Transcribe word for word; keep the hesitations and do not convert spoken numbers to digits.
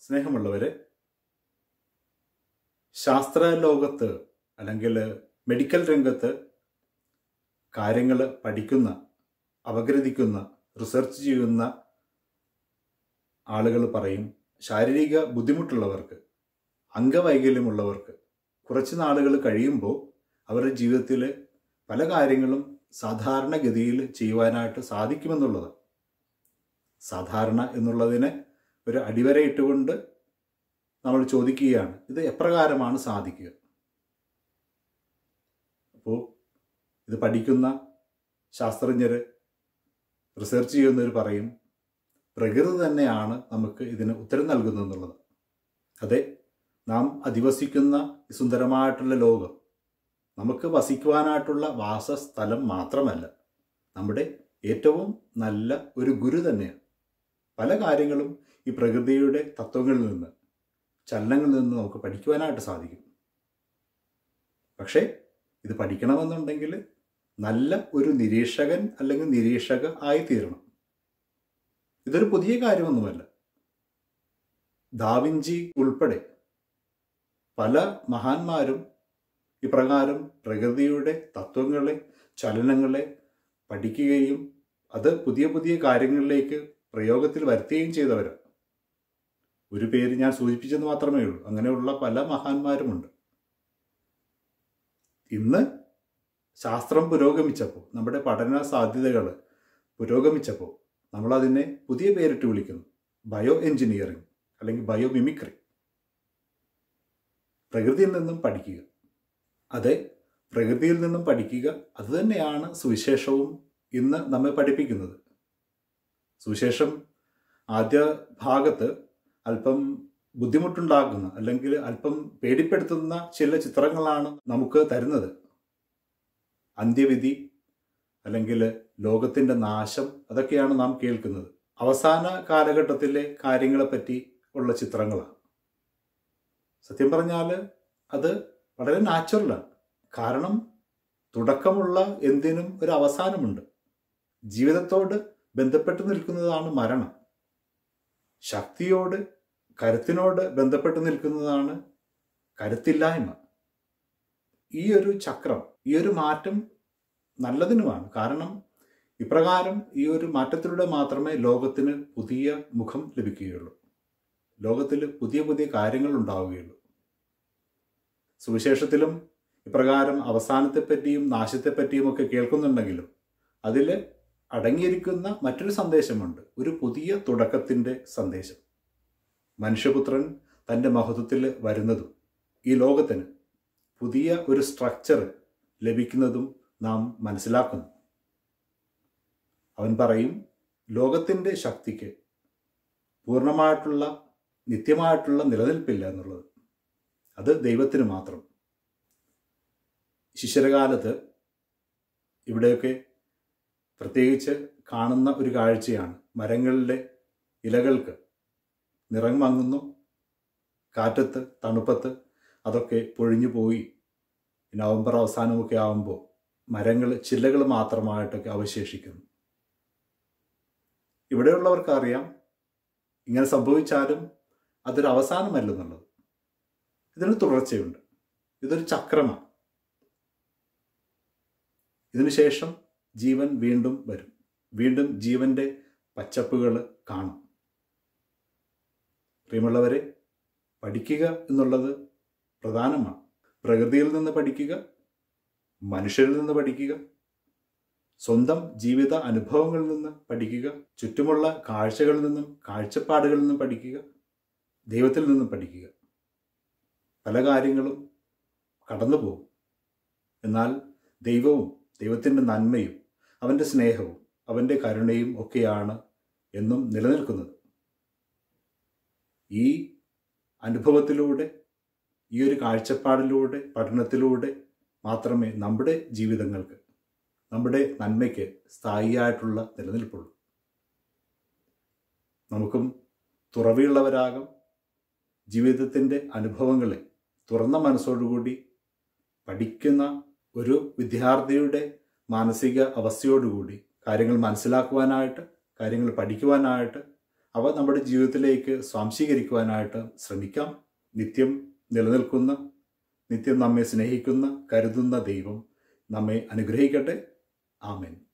സ്നേഹമുള്ളവരെ, ശാസ്ത്ര ലോകത്ത് അല്ലെങ്കിൽ മെഡിക്കൽ രംഗത്ത് കാര്യങ്ങൾ പഠിക്കുന്ന, അപഗ്രഥിക്കുന്ന, റിസർച്ച് ചെയ്യുന്ന ആളുകൾ പറയും, ശാരീരിക ബുദ്ധിമുട്ടുള്ളവർക്ക്, അംഗവൈകല്യമുള്ളവർക്ക് കുറച്ച് നാളുകൾ കഴിയുമ്പോൾ അവരുടെ ജീവിതത്തിൽ പല കാര്യങ്ങളും സാധാരണഗതിയിൽ ചെയ്യുവാനായിട്ട് സാധിക്കുമെന്നുള്ളത്. സാധാരണ എന്നുള്ളതിനെ ഒരു അടിവരയിട്ടുകൊണ്ട് നമ്മൾ ചോദിക്കുകയാണ്, ഇത് എപ്രകാരമാണ് സാധിക്കുക? അപ്പോൾ ഇത് പഠിക്കുന്ന ശാസ്ത്രജ്ഞർ, റിസർച്ച് ചെയ്യുന്നവർ പറയും, പ്രകൃതി തന്നെയാണ് നമുക്ക് ഇതിന് ഉത്തരം നൽകുന്നതെന്നുള്ളത്. അതെ, നാം അധിവസിക്കുന്ന സുന്ദരമായിട്ടുള്ള ലോകം നമുക്ക് വസിക്കുവാനായിട്ടുള്ള വാസസ്ഥലം മാത്രമല്ല, നമ്മുടെ ഏറ്റവും നല്ല ഒരു ഗുരു തന്നെയാണ്. പല കാര്യങ്ങളും ഈ പ്രകൃതിയുടെ തത്വങ്ങളിൽ നിന്ന്, ചലനങ്ങളിൽ നിന്ന് നമുക്ക് പഠിക്കുവാനായിട്ട് സാധിക്കും. പക്ഷേ ഇത് പഠിക്കണമെന്നുണ്ടെങ്കിൽ നല്ല ഒരു നിരീക്ഷകൻ അല്ലെങ്കിൽ നിരീക്ഷക ആയിത്തീരണം. ഇതൊരു പുതിയ കാര്യമൊന്നുമല്ല. ദാവിഞ്ചി ഉൾപ്പെടെ പല മഹാന്മാരും ഇപ്രകാരം പ്രകൃതിയുടെ തത്വങ്ങളെ, ചലനങ്ങളെ പഠിക്കുകയും അത് പുതിയ പുതിയ കാര്യങ്ങളിലേക്ക് പ്രയോഗത്തിൽ വരുത്തുകയും ചെയ്തവരാണ്. ഒരു പേര് ഞാൻ സൂചിപ്പിച്ചെന്ന് മാത്രമേ ഉള്ളൂ. അങ്ങനെയുള്ള പല മഹാന്മാരുമുണ്ട്. ഇന്ന് ശാസ്ത്രം പുരോഗമിച്ചപ്പോൾ, നമ്മുടെ പഠന സാധ്യതകൾ പുരോഗമിച്ചപ്പോൾ നമ്മളതിനെ പുതിയ പേരിട്ട് വിളിക്കുന്നു, ബയോ എഞ്ചിനീയറിംഗ് അല്ലെങ്കിൽ ബയോ മിമിക്രി. പ്രകൃതിയിൽ നിന്നും പഠിക്കുക. അതെ, പ്രകൃതിയിൽ നിന്നും പഠിക്കുക, അതുതന്നെയാണ് സുവിശേഷവും ഇന്ന് നമ്മെ പഠിപ്പിക്കുന്നത്. സുവിശേഷം ആദ്യ ഭാഗത്ത് അല്പം ബുദ്ധിമുട്ടുണ്ടാക്കുന്ന അല്ലെങ്കിൽ അല്പം പേടിപ്പെടുത്തുന്ന ചില ചിത്രങ്ങളാണ് നമുക്ക് തരുന്നത്. അന്ത്യവിധി അല്ലെങ്കിൽ ലോകത്തിൻ്റെ നാശം, അതൊക്കെയാണ് നാം കേൾക്കുന്നത്. അവസാന കാലഘട്ടത്തിലെ കാര്യങ്ങളെപ്പറ്റി ഉള്ള ചിത്രങ്ങളാണ്. സത്യം പറഞ്ഞാൽ അത് വളരെ നാച്ചുറലാണ്. കാരണം തുടക്കമുള്ള എന്തിനും ഒരു അവസാനമുണ്ട്. ജീവിതത്തോട് ബന്ധപ്പെട്ട് നിൽക്കുന്നതാണ് മരണം. ശക്തിയോട്, കരുത്തിനോട് ബന്ധപ്പെട്ട് നിൽക്കുന്നതാണ് കരുത്തില്ലായ്മ. ഈ ഒരു ചക്രം, ഈ ഒരു മാറ്റം നല്ലതിനുമാണ്. കാരണം ഇപ്രകാരം ഈ ഒരു മാറ്റത്തിലൂടെ മാത്രമേ ലോകത്തിന് പുതിയ മുഖം ലഭിക്കുകയുള്ളൂ. ലോകത്തിൽ പുതിയ പുതിയ കാര്യങ്ങൾ ഉണ്ടാവുകയുള്ളൂ. സുവിശേഷത്തിലും ഇപ്രകാരം അവസാനത്തെപ്പറ്റിയും നാശത്തെപ്പറ്റിയും ഒക്കെ കേൾക്കുന്നുണ്ടെങ്കിലും അതിൽ അടങ്ങിയിരിക്കുന്ന മറ്റൊരു സന്ദേശമുണ്ട്, ഒരു പുതിയ തുടക്കത്തിൻ്റെ സന്ദേശം. മനുഷ്യപുത്രൻ തൻ്റെ മഹത്വത്തിൽ വരുന്നതും ഈ ലോകത്തിന് പുതിയ ഒരു സ്ട്രക്ചർ ലഭിക്കുന്നതും നാം മനസ്സിലാക്കുന്നു. അവൻ പറയും, ലോകത്തിൻ്റെ ശക്തിക്ക് പൂർണ്ണമായിട്ടുള്ള നിത്യമായിട്ടുള്ള നിലനിൽപ്പില്ല എന്നുള്ളത്. അത് ദൈവത്തിന് മാത്രം. ശിശിരകാലത്ത് ഇവിടെയൊക്കെ പ്രത്യേകിച്ച് കാണുന്ന ഒരു കാഴ്ചയാണ്, മരങ്ങളിലെ ഇലകൾക്ക് നിറം മങ്ങുന്നു. കാറ്റത്ത്, തണുപ്പത്ത് അതൊക്കെ പൊഴിഞ്ഞു പോയി നവംബർ അവസാനമൊക്കെ ആകുമ്പോൾ മരങ്ങൾ, ചില്ലകൾ മാത്രമായിട്ടൊക്കെ അവശേഷിക്കുന്നു. ഇവിടെയുള്ളവർക്കറിയാം, ഇങ്ങനെ സംഭവിച്ചാലും അതൊരു അവസാനമല്ലെന്നുള്ളത്. ഇതിന് തുടർച്ചയുണ്ട്. ഇതൊരു ചക്രമാണ്. ഇതിനുശേഷം ജീവൻ വീണ്ടും വരും. വീണ്ടും ജീവൻ്റെ പച്ചപ്പുകൾ കാണും. പ്രിയമുള്ളവരെ, പഠിക്കുക എന്നുള്ളത് പ്രധാനമാണ്. പ്രകൃതിയിൽ നിന്ന് പഠിക്കുക, മനുഷ്യരിൽ നിന്ന് പഠിക്കുക, സ്വന്തം ജീവിത അനുഭവങ്ങളിൽ നിന്ന് പഠിക്കുക, ചുറ്റുമുള്ള കാഴ്ചകളിൽ നിന്നും കാഴ്ചപ്പാടുകളിൽ നിന്നും പഠിക്കുക, ദൈവത്തിൽ നിന്നും പഠിക്കുക. പല കാര്യങ്ങളും കടന്നു പോകും. എന്നാൽ ദൈവവും ദൈവത്തിൻ്റെ നന്മയും അവൻ്റെ സ്നേഹവും അവൻ്റെ കരുണയും ഒക്കെയാണ് എന്നും നിലനിൽക്കുന്നത്. ഈ അനുഭവത്തിലൂടെ, ഈ ഒരു കാഴ്ചപ്പാടിലൂടെ, പഠനത്തിലൂടെ മാത്രമേ നമ്മുടെ ജീവിതങ്ങൾക്ക്, നമ്മുടെ നന്മയ്ക്ക് സ്ഥായിയായിട്ടുള്ള നിലനിൽപ്പുള്ളൂ. നമുക്കും തുറവിയുള്ളവരാകാം. ജീവിതത്തിൻ്റെ അനുഭവങ്ങളെ തുറന്ന മനസ്സോടുകൂടി പഠിക്കുന്ന ഒരു വിദ്യാർത്ഥിയുടെ മാനസിക അവസ്ഥയോടുകൂടി കാര്യങ്ങൾ മനസ്സിലാക്കുവാനായിട്ട്, കാര്യങ്ങൾ പഠിക്കുവാനായിട്ട്, അവ നമ്മുടെ ജീവിതത്തിലേക്ക് സ്വാംശീകരിക്കുവാനായിട്ട് ശ്രമിക്കാം. നിത്യം നിലനിൽക്കുന്ന, നിത്യം നമ്മെ സ്നേഹിക്കുന്ന, കരുതുന്ന ദൈവം നമ്മെ അനുഗ്രഹിക്കട്ടെ. ആമേൻ.